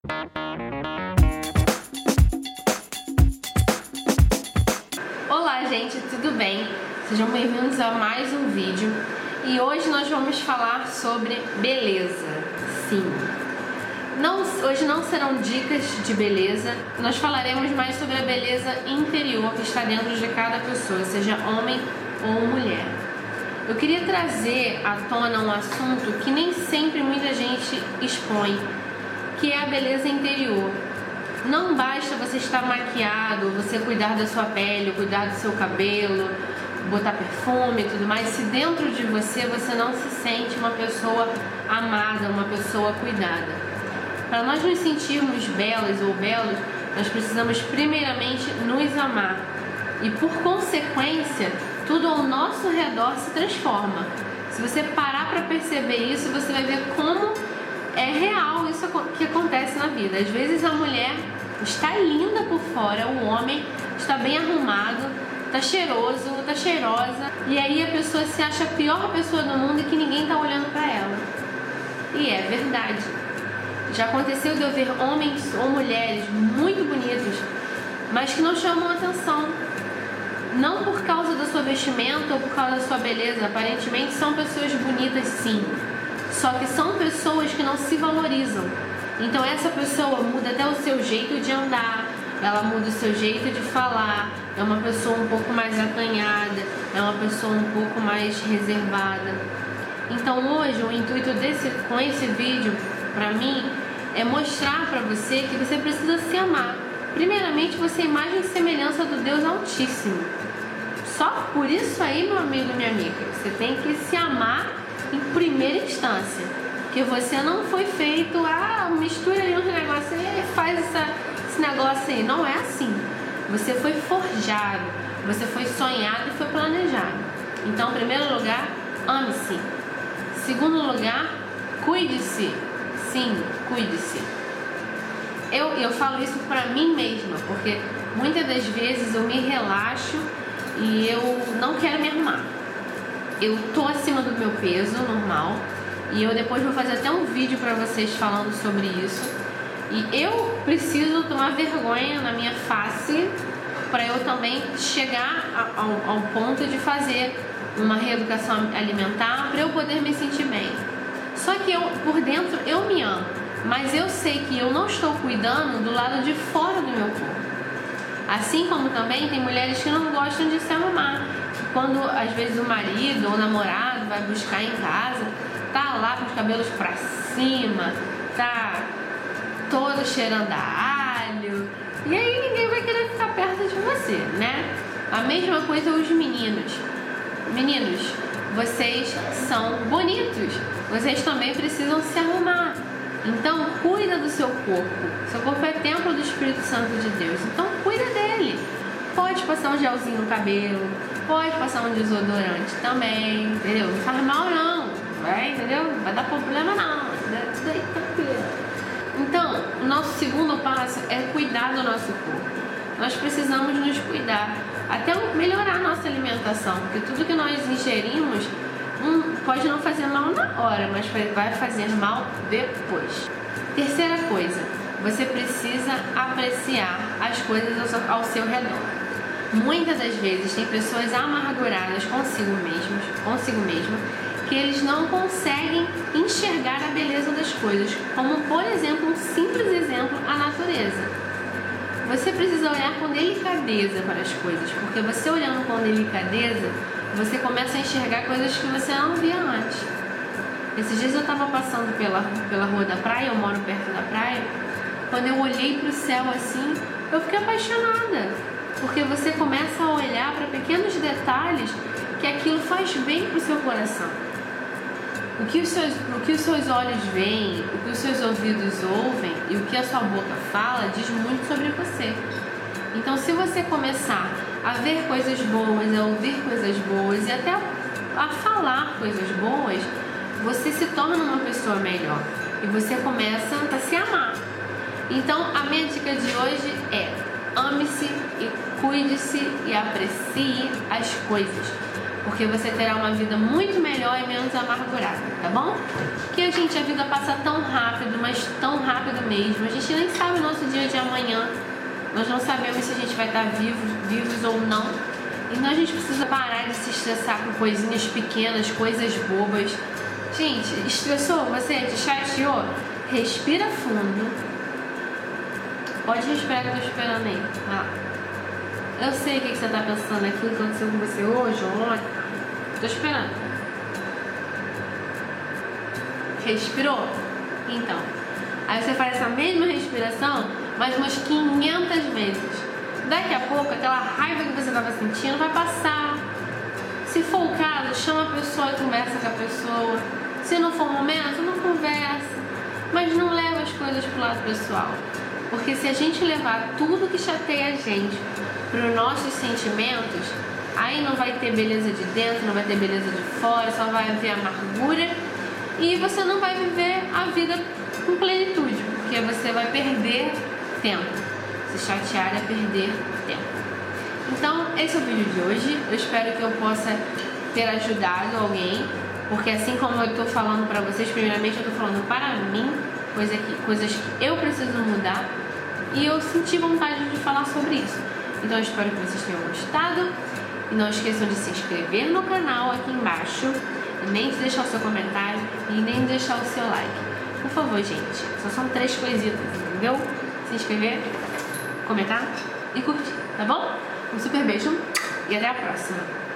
Olá gente, tudo bem? Sejam bem-vindos a mais um vídeo e hoje nós vamos falar sobre beleza. Sim, hoje não serão dicas de beleza, nós falaremos mais sobre a beleza interior que está dentro de cada pessoa, seja homem ou mulher. Eu queria trazer à tona um assunto que nem sempre muita gente expõe, que é a beleza interior. Não basta você estar maquiado, você cuidar da sua pele, cuidar do seu cabelo, botar perfume e tudo mais, se dentro de você não se sente uma pessoa amada, uma pessoa cuidada. Para nós nos sentirmos belas ou belos, nós precisamos primeiramente nos amar. E por consequência, tudo ao nosso redor se transforma. Se você parar para perceber isso, você vai ver como é real isso que acontece na vida. Às vezes a mulher está linda por fora, o homem está bem arrumado, está cheiroso, está cheirosa, e aí a pessoa se acha a pior pessoa do mundo e que ninguém está olhando para ela. E é verdade. Já aconteceu de eu ver homens ou mulheres muito bonitos, mas que não chamam atenção. Não por causa da sua vestimenta ou por causa da sua beleza, aparentemente são pessoas bonitas sim. Só que são pessoas que não se valorizam. Então essa pessoa muda até o seu jeito de andar, ela muda o seu jeito de falar, é uma pessoa um pouco mais acanhada, é uma pessoa um pouco mais reservada. Então hoje o intuito com esse vídeo, para mim, é mostrar para você que você precisa se amar. Primeiramente você é imagem e semelhança do Deus Altíssimo. Só por isso aí, meu amigo e minha amiga, você tem que se amar em primeira instância, porque você não foi feito, mistura ali uns negócios e faz esse negócio aí, não é assim. Você foi forjado, você foi sonhado e foi planejado. Então, em primeiro lugar, ame-se. Segundo lugar, cuide-se. Sim, cuide-se. Eu falo isso pra mim mesma, porque muitas das vezes eu me relaxo e eu não quero me arrumar. Eu tô acima do meu peso normal e eu depois vou fazer até um vídeo pra vocês falando sobre isso. E eu preciso tomar vergonha na minha face para eu também chegar ao ponto de fazer uma reeducação alimentar para eu poder me sentir bem. Só que por dentro eu me amo, mas eu sei que eu não estou cuidando do lado de fora do meu corpo. Assim como também tem mulheres que não gostam de se amar. Quando às vezes o marido ou o namorado vai buscar em casa, tá lá com os cabelos pra cima, tá todo cheirando a alho, e aí ninguém vai querer ficar perto de você, né? A mesma coisa os meninos. Meninos, vocês são bonitos, vocês também precisam se arrumar. Então cuida do seu corpo. Seu corpo é templo do Espírito Santo de Deus, então cuida dele. Pode passar um gelzinho no cabelo, pode passar um desodorante também, entendeu? Não faz mal não, entendeu? Não vai dar problema não, tudo aí tranquilo. Então, o nosso segundo passo é cuidar do nosso corpo. Nós precisamos nos cuidar, até melhorar a nossa alimentação, porque tudo que nós ingerimos pode não fazer mal na hora, mas vai fazer mal depois. Terceira coisa, você precisa apreciar as coisas ao seu redor. Muitas das vezes tem pessoas amarguradas consigo mesmo, que eles não conseguem enxergar a beleza das coisas, como por exemplo, um simples exemplo, a natureza. Você precisa olhar com delicadeza para as coisas, porque você olhando com delicadeza, você começa a enxergar coisas que você não via antes. Esses dias eu estava passando pela rua da praia, eu moro perto da praia, quando eu olhei para o céu assim, eu fiquei apaixonada, porque você começa a olhar para pequenos detalhes que aquilo faz bem para o seu coração. O que os seus olhos veem, o que os seus ouvidos ouvem e o que a sua boca fala diz muito sobre você. Então, se você começar a ver coisas boas, a ouvir coisas boas e até a falar coisas boas, você se torna uma pessoa melhor e você começa a se amar. Então, a minha dica de hoje é: ame-se e cuide-se e aprecie as coisas. porque você terá uma vida muito melhor e menos amargurada, tá bom? Porque a vida passa tão rápido, mas tão rápido mesmo. A gente nem sabe o nosso dia de amanhã. Nós não sabemos se a gente vai estar vivos ou não. Então a gente precisa parar de se estressar com coisinhas pequenas, coisas bobas. Gente, estressou? Você te chateou? Respira fundo. Pode respirar que eu tô esperando aí. Vai lá. Eu sei o que você tá pensando, aquilo que aconteceu com você hoje ou ontem. Tô esperando. Respirou? Então. Aí você faz essa mesma respiração mais umas 500 vezes. Daqui a pouco, aquela raiva que você estava sentindo vai passar. Se for o caso, chama a pessoa e conversa com a pessoa. Se não for o momento, não conversa. Mas não leva as coisas pro lado pessoal. Porque se a gente levar tudo que chateia a gente para os nossos sentimentos, aí não vai ter beleza de dentro, não vai ter beleza de fora, só vai haver amargura e você não vai viver a vida com plenitude, porque você vai perder tempo. Se chatear é perder tempo. Então, esse é o vídeo de hoje. Eu espero que eu possa ter ajudado alguém, porque assim como eu estou falando para vocês, primeiramente eu estou falando para mim, coisas que eu preciso mudar, e eu senti vontade de falar sobre isso. Então eu espero que vocês tenham gostado. E não esqueçam de se inscrever no canal aqui embaixo, e nem de deixar o seu comentário e nem de deixar o seu like. Por favor, gente, só são 3 coisitas, entendeu? Se inscrever, comentar e curtir, tá bom? Um super beijo e até a próxima!